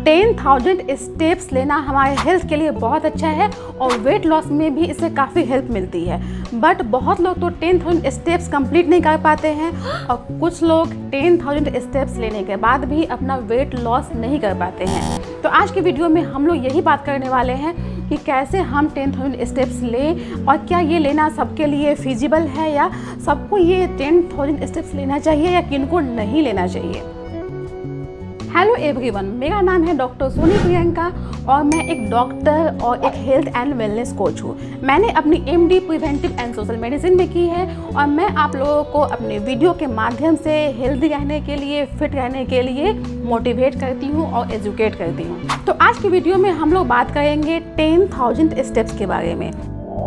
10,000 steps लेना हमारे health के लिए बहुत अच्छा है और वेट लॉस में भी इससे काफ़ी हेल्प मिलती है। बट बहुत लोग तो 10,000 स्टेप्स कंप्लीट नहीं कर पाते हैं और कुछ लोग 10,000 स्टेप्स लेने के बाद भी अपना वेट लॉस नहीं कर पाते हैं। तो आज की वीडियो में हम लोग यही बात करने वाले हैं कि कैसे हम 10,000 स्टेप्स लें और क्या ये लेना सबके लिए फिजिबल है या सबको ये 10,000 स्टेप्स लेना चाहिए या किनको नहीं लेना चाहिए। हेलो एवरीवन, मेरा नाम है डॉक्टर सोनी प्रियंका और मैं एक डॉक्टर और एक हेल्थ एंड वेलनेस कोच हूँ। मैंने अपनी MD preventive and social medicine में की है और मैं आप लोगों को अपने वीडियो के माध्यम से हेल्दी रहने के लिए, फिट रहने के लिए मोटिवेट करती हूँ और एजुकेट करती हूँ। तो आज की वीडियो में हम लोग बात करेंगे 10,000 स्टेप्स के बारे में।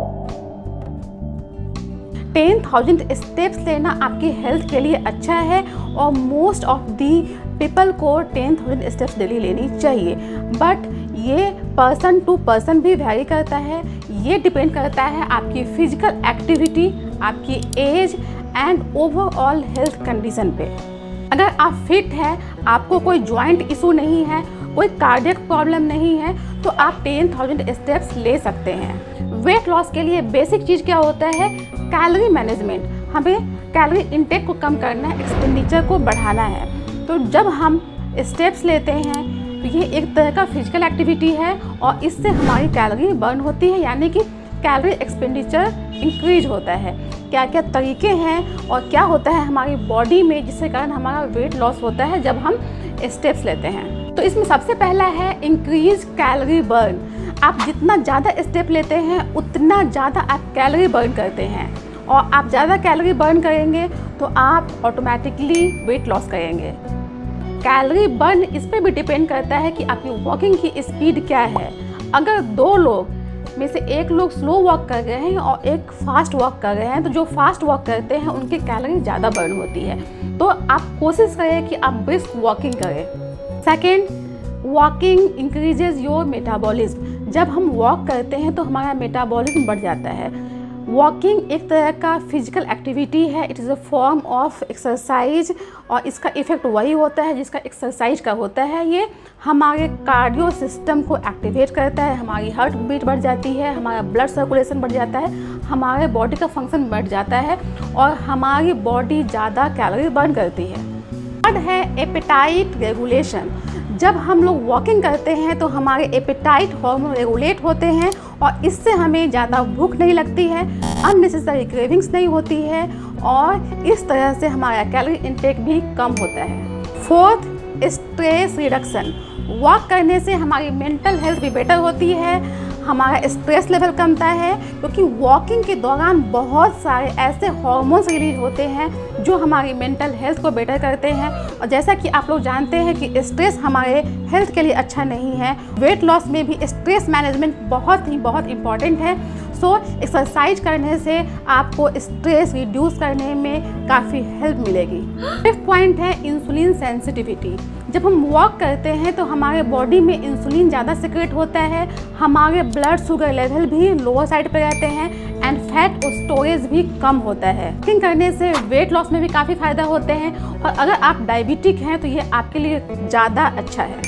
10,000 स्टेप्स लेना आपकी हेल्थ के लिए अच्छा है और मोस्ट ऑफ दी पीपल को 10,000 स्टेप्स डेली लेनी चाहिए। बट ये पर्सन टू पर्सन भी वैरी करता है। ये डिपेंड करता है आपकी फिजिकल एक्टिविटी, आपकी age and overall health condition पे। अगर आप फिट हैं, आपको कोई जॉइंट इशू नहीं है, कोई कार्डियक प्रॉब्लम नहीं है, तो आप 10,000 स्टेप्स ले सकते हैं। वेट लॉस के लिए बेसिक चीज़ क्या होता है? Calorie management. हमें कैलोरी इंटेक को कम करना है, एक्सपेंडिचर को बढ़ाना है। तो जब हम स्टेप्स लेते हैं तो ये एक तरह का फिजिकल एक्टिविटी है और इससे हमारी कैलोरी बर्न होती है, यानी कि कैलोरी एक्सपेंडिचर इंक्रीज होता है। क्या क्या तरीके हैं और क्या होता है हमारी बॉडी में जिसके कारण हमारा वेट लॉस होता है जब हम स्टेप्स लेते हैं। तो इसमें सबसे पहला है इंक्रीज कैलोरी बर्न। आप जितना ज़्यादा स्टेप लेते हैं उतना ज़्यादा आप कैलोरी बर्न करते हैं और आप ज़्यादा कैलोरी बर्न करेंगे तो आप ऑटोमेटिकली वेट लॉस करेंगे। कैलोरी बर्न इस पर भी डिपेंड करता है कि आपकी वॉकिंग की स्पीड क्या है। अगर दो लोग में से एक लोग स्लो वॉक कर रहे हैं और एक फास्ट वॉक कर रहे हैं तो जो फास्ट वॉक करते हैं उनकी कैलोरी ज़्यादा बर्न होती है। तो आप कोशिश करें कि आप ब्रिस्क वॉकिंग करें। Second, walking increases your metabolism. जब हम वॉक करते हैं तो हमारा मेटाबॉलिज्म बढ़ जाता है। वॉकिंग एक तरह का फिजिकल एक्टिविटी है, it is a form of exercise और इसका इफ़ेक्ट वही होता है जिसका एक्सरसाइज का होता है। ये हमारे कार्डियो सिस्टम को एक्टिवेट करता है, हमारी हार्ट बीट बढ़ जाती है, हमारा ब्लड सर्कुलेशन बढ़ जाता है, हमारे बॉडी का फंक्शन बढ़ जाता है और हमारी बॉडी ज़्यादा कैलोरी बर्न करती है। थर्ड है एपेटाइट रेगुलेशन। जब हम लोग वॉकिंग करते हैं तो हमारे एपेटाइट हार्मोन रेगुलेट होते हैं और इससे हमें ज़्यादा भूख नहीं लगती है, अननेसेसरी क्रेविंग्स नहीं होती है और इस तरह से हमारा कैलोरी इंटेक भी कम होता है। Fourth, stress reduction. वॉक करने से हमारी मेंटल हेल्थ भी बेटर होती है, हमारा स्ट्रेस लेवल कमता है क्योंकि वॉकिंग के दौरान बहुत सारे ऐसे हार्मोन्स रिलीज होते हैं जो हमारी मेंटल हेल्थ को बेटर करते हैं। और जैसा कि आप लोग जानते हैं कि स्ट्रेस हमारे हेल्थ के लिए अच्छा नहीं है। वेट लॉस में भी स्ट्रेस मैनेजमेंट बहुत इम्पॉर्टेंट है। सो एक्सरसाइज करने से आपको स्ट्रेस रिड्यूस करने में काफ़ी हेल्प मिलेगी। फिफ्थ पॉइंट है इंसुलिन सेंसिटिविटी। जब हम वॉक करते हैं तो हमारे बॉडी में इंसुलिन ज़्यादा सिक्रेट होता है, हमारे ब्लड शुगर लेवल भी लोअर साइड पे रहते हैं एंड फैट स्टोरेज भी कम होता है। वॉकिंग करने से वेट लॉस में भी काफ़ी फ़ायदा होते हैं और अगर आप डायबिटिक हैं तो ये आपके लिए ज़्यादा अच्छा है।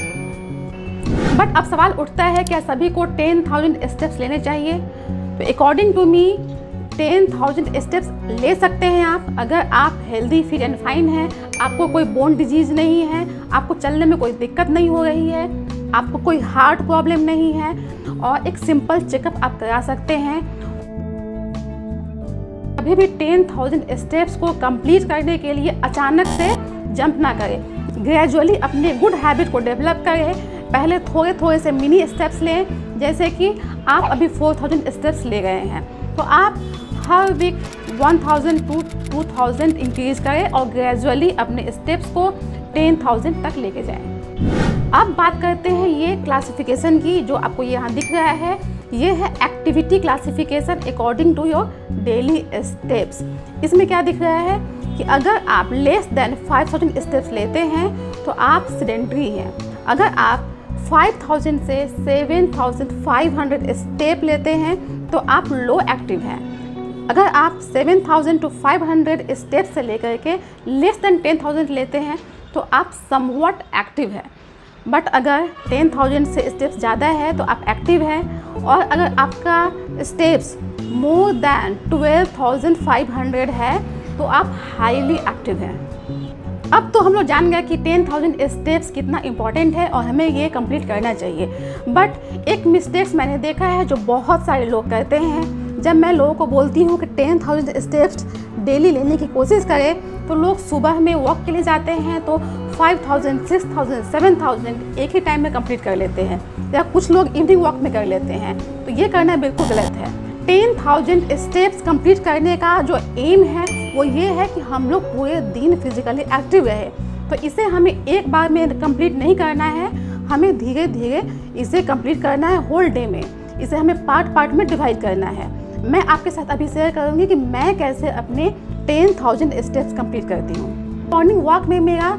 बट अब सवाल उठता है, क्या सभी को 10,000 स्टेप्स लेने चाहिए? तो अकॉर्डिंग टू मी 10,000 स्टेप्स ले सकते हैं आप अगर आप हेल्दी, फिट एंड फाइन हैं, आपको कोई बोन डिजीज़ नहीं है, आपको चलने में कोई दिक्कत नहीं हो रही है, आपको कोई हार्ट प्रॉब्लम नहीं है और एक सिंपल चेकअप आप करा सकते हैं। अभी भी 10,000 स्टेप्स को कंप्लीट करने के लिए अचानक से जंप ना करें, ग्रेजुअली अपने गुड हैबिट को डेवलप करें। पहले थोड़े थोड़े से मिनी स्टेप्स लें, जैसे कि आप अभी 4,000 स्टेप्स ले गए हैं तो आप हर वीक 1,000 to 2,000 इंक्रीज करें और ग्रेजुअली अपने स्टेप्स को 10,000 तक लेके जाएं। अब बात करते हैं ये क्लासिफिकेशन की, जो आपको यहाँ दिख रहा है ये है activity classification according to your daily steps. इसमें क्या दिख रहा है कि अगर आप लेस देन 5,000 स्टेप्स लेते हैं तो आप सेडेंटरी हैं। अगर आप 5,000 से 7,500 स्टेप लेते हैं तो आप लो एक्टिव हैं। अगर आप 7,000 to 500 स्टेप से लेकर के लेस देन 10,000 लेते हैं तो आप समवट एक्टिव है। बट अगर 10,000 से स्टेप्स ज़्यादा है तो आप एक्टिव हैं, और अगर आपका स्टेप्स मोर दैन 12,500 है तो आप हाईली एक्टिव हैं। अब तो हम लोग जान गए कि 10,000 स्टेप्स कितना इम्पॉर्टेंट है और हमें ये कंप्लीट करना चाहिए। बट एक मिस्टेक्स मैंने देखा है जो बहुत सारे लोग करते हैं। जब मैं लोगों को बोलती हूँ कि 10,000 स्टेप्स डेली लेने की कोशिश करें तो लोग सुबह में वॉक के लिए जाते हैं तो 5,000, 6,000, 7,000 एक ही टाइम में कंप्लीट कर लेते हैं, या कुछ लोग इवनिंग वॉक में कर लेते हैं। तो ये करना बिल्कुल गलत है। 10,000 स्टेप्स कंप्लीट करने का जो एम है वो ये है कि हम लोग पूरे दिन फिजिकली एक्टिव रहे। तो इसे हमें एक बार में कंप्लीट नहीं करना है, हमें धीरे धीरे इसे कंप्लीट करना है होल डे में। इसे हमें पार्ट पार्ट में डिवाइड करना है। मैं आपके साथ अभी शेयर करूँगी कि मैं कैसे अपने 10,000 स्टेप्स कंप्लीट करती हूँ। मॉर्निंग वॉक में मेरा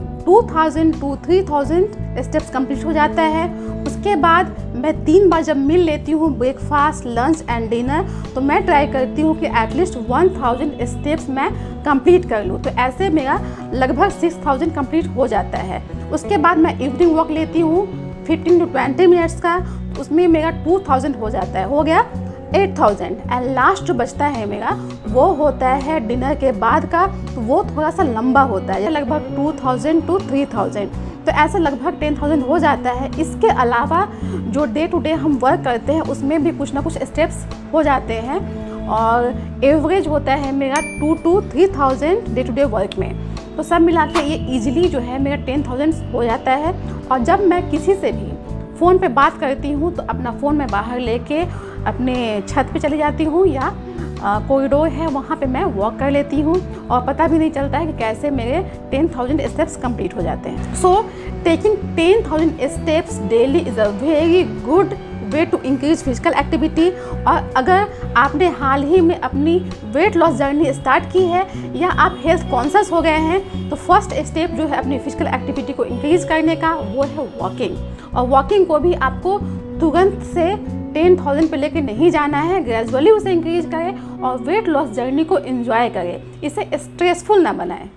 2,000 to 3,000 स्टेप्स कंप्लीट हो जाता है। उसके बाद मैं 3 बार जब मील लेती हूँ, ब्रेकफास्ट, लंच एंड डिनर, तो मैं ट्राई करती हूँ कि एटलीस्ट 1,000 स्टेप्स मैं कंप्लीट कर लूँ। तो ऐसे मेरा लगभग 6,000 कंप्लीट हो जाता है। उसके बाद मैं इवनिंग वॉक लेती हूँ 15 to 20 मिनट्स का, उसमें मेरा 2,000 हो जाता है, हो गया 8,000। एंड लास्ट जो बचता है मेरा वो होता है डिनर के बाद का, तो वो थोड़ा सा लंबा होता है, लगभग 2,000 to 3,000। तो ऐसा लगभग 10,000 हो जाता है। इसके अलावा जो डे टू डे हम वर्क करते हैं उसमें भी कुछ ना कुछ स्टेप्स हो जाते हैं, और एवरेज होता है मेरा 2 to 3,000 day to day work में। तो सब मिला के ये ईजिली जो है मेरा 10,000 हो जाता है। और जब मैं किसी से भी फ़ोन पे बात करती हूँ तो अपना फ़ोन में बाहर लेके अपने छत पे चली जाती हूँ, या कॉरिडोर है वहाँ पे मैं वॉक कर लेती हूँ, और पता भी नहीं चलता है कि कैसे मेरे 10,000 स्टेप्स कंप्लीट हो जाते हैं। So taking 10,000 steps daily is a very good way to increase physical activity. और अगर आपने हाल ही में अपनी वेट लॉस जर्नी स्टार्ट की है या आप हेल्थ कॉन्शियस हो गए हैं, तो फर्स्ट स्टेप जो है अपनी फिजिकल एक्टिविटी को इंक्रीज करने का वो है वॉकिंग। और वॉकिंग को भी आपको तुरंत से 10,000 पे लेके नहीं जाना है, ग्रेजुअली उसे इंक्रीज करें और वेट लॉस जर्नी को एंजॉय करें, इसे स्ट्रेसफुल ना बनाएं।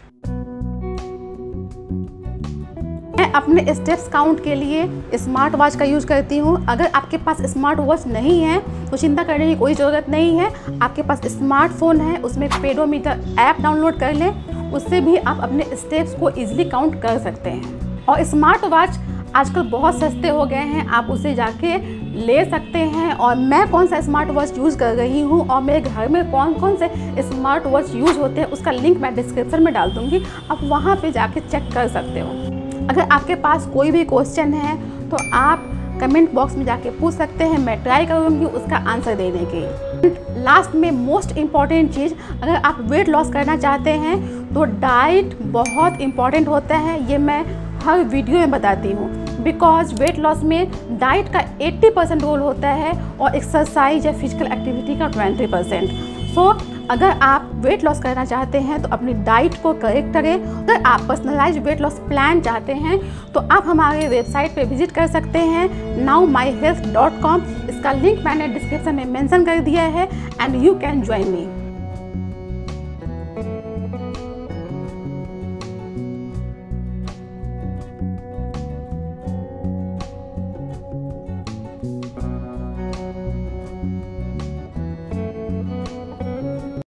मैं अपने स्टेप्स काउंट के लिए स्मार्ट वॉच का यूज़ करती हूँ। अगर आपके पास स्मार्ट वॉच नहीं है तो चिंता करने की कोई ज़रूरत नहीं है। आपके पास स्मार्टफोन है, उसमें पेडोमीटर ऐप डाउनलोड कर लें, उससे भी आप अपने स्टेप्स को ईजिली काउंट कर सकते हैं। और स्मार्ट वॉच आजकल बहुत सस्ते हो गए हैं, आप उसे जाके ले सकते हैं। और मैं कौन सा स्मार्ट वॉच यूज़ कर रही हूँ और मेरे घर में कौन कौन से स्मार्ट वॉच यूज़ होते हैं उसका लिंक मैं डिस्क्रिप्शन में डाल दूँगी, आप वहाँ पे जाके चेक कर सकते हो। अगर आपके पास कोई भी क्वेश्चन है तो आप कमेंट बॉक्स में जाके पूछ सकते हैं, मैं ट्राई करूँगी उसका आंसर देने की। लास्ट में मोस्ट इम्पॉर्टेंट चीज़, अगर आप वेट लॉस करना चाहते हैं तो डाइट बहुत इम्पॉर्टेंट होता है। ये मैं हर वीडियो में बताती हूँ, बिकॉज वेट लॉस में डाइट का 80% रोल होता है और एक्सरसाइज या फिजिकल एक्टिविटी का 20%। सो अगर आप वेट लॉस करना चाहते हैं तो अपनी डाइट को करेक्ट करें। अगर आप पर्सनलाइज वेट लॉस प्लान चाहते हैं तो आप हमारे वेबसाइट पे विजिट कर सकते हैं nowmyhealth.com। इसका लिंक मैंने डिस्क्रिप्शन में मेंशन कर दिया है and you can join me.